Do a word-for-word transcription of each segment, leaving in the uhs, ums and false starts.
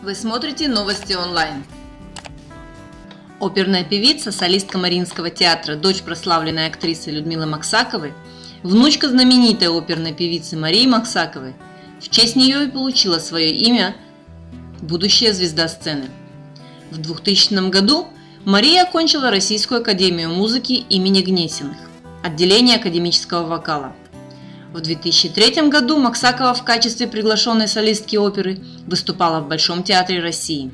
Вы смотрите новости онлайн. Оперная певица, солистка Мариинского театра, дочь прославленной актрисы Людмилы Максаковой, внучка знаменитой оперной певицы Марии Максаковой, в честь нее и получила свое имя будущая звезда сцены. В двухтысячном году Мария окончила Российскую академию музыки имени Гнесиных, отделение академического вокала. В две тысячи третьем году Максакова в качестве приглашенной солистки оперы выступала в Большом театре России.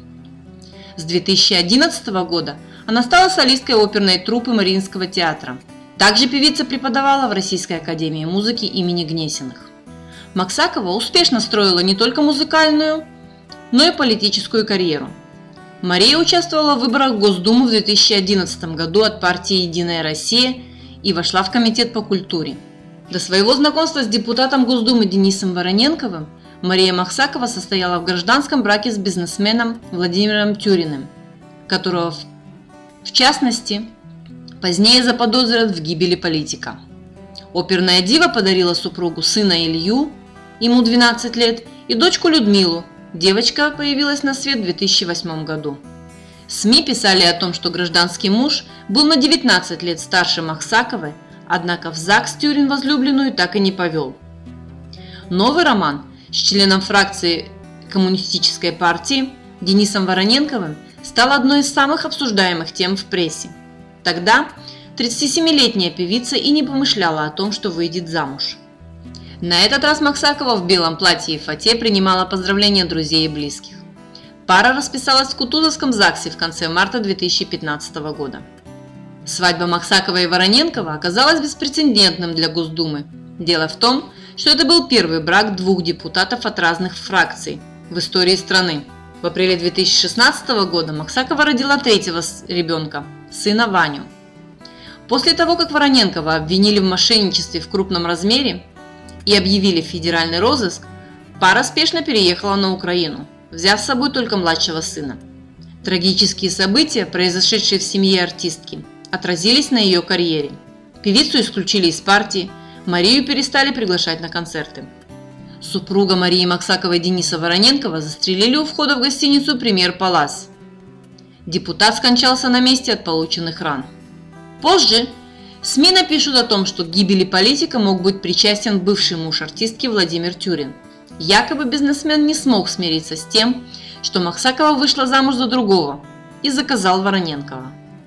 С две тысячи одиннадцатого года она стала солисткой оперной труппы Мариинского театра. Также певица преподавала в Российской академии музыки имени Гнесиных. Максакова успешно строила не только музыкальную, но и политическую карьеру. Мария участвовала в выборах в Госдуму в две тысячи одиннадцатом году от партии «Единая Россия» и вошла в Комитет по культуре. До своего знакомства с депутатом Госдумы Денисом Вороненковым Мария Максакова состояла в гражданском браке с бизнесменом Владимиром Тюриным, которого, в частности, позднее заподозрят в гибели политика. Оперная дива подарила супругу сына Илью, ему двенадцать лет, и дочку Людмилу. Девочка появилась на свет в две тысячи восьмом году. СМИ писали о том, что гражданский муж был на девятнадцать лет старше Максаковой, однако в ЗАГС Тюрин возлюбленную так и не повел. Новый роман с членом фракции Коммунистической партии Денисом Вороненковым стал одной из самых обсуждаемых тем в прессе. Тогда тридцатисемилетняя певица и не помышляла о том, что выйдет замуж. На этот раз Максакова в белом платье и фате принимала поздравления друзей и близких. Пара расписалась в Кутузовском ЗАГСе в конце марта две тысячи пятнадцатого года. Свадьба Максакова и Вороненкова оказалась беспрецедентным для Госдумы. Дело в том, что это был первый брак двух депутатов от разных фракций в истории страны. В апреле две тысячи шестнадцатого года Максакова родила третьего ребенка, сына Ваню. После того, как Вороненкова обвинили в мошенничестве в крупном размере и объявили федеральный розыск, пара спешно переехала на Украину, взяв с собой только младшего сына. Трагические события, произошедшие в семье артистки, отразились на ее карьере. Певицу исключили из партии, Марию перестали приглашать на концерты. Супруга Марии Максаковой Дениса Вороненкова застрелили у входа в гостиницу «Премьер Палас». Депутат скончался на месте от полученных ран. Позже СМИ напишут о том, что к гибели политика мог быть причастен бывший муж артистки Владимир Тюрин. Якобы бизнесмен не смог смириться с тем, что Максакова вышла замуж за другого, и заказал Вороненкова.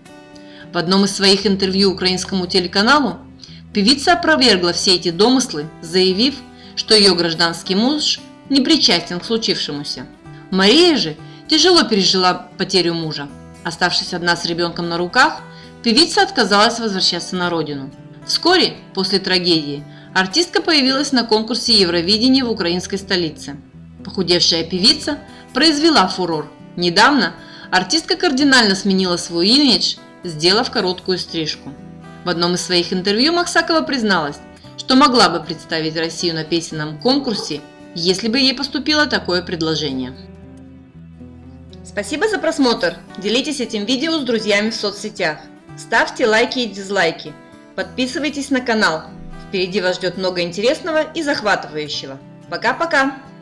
В одном из своих интервью украинскому телеканалу певица опровергла все эти домыслы, заявив, что ее гражданский муж не причастен к случившемуся. Мария же тяжело пережила потерю мужа. Оставшись одна с ребенком на руках, певица отказалась возвращаться на родину. Вскоре после трагедии артистка появилась на конкурсе Евровидения в украинской столице. Похудевшая певица произвела фурор. Недавно артистка кардинально сменила свой имидж, сделав короткую стрижку. В одном из своих интервью Максакова призналась, что могла бы представить Россию на песенном конкурсе, если бы ей поступило такое предложение. Спасибо за просмотр! Делитесь этим видео с друзьями в соцсетях. Ставьте лайки и дизлайки. Подписывайтесь на канал. Впереди вас ждет много интересного и захватывающего. Пока-пока!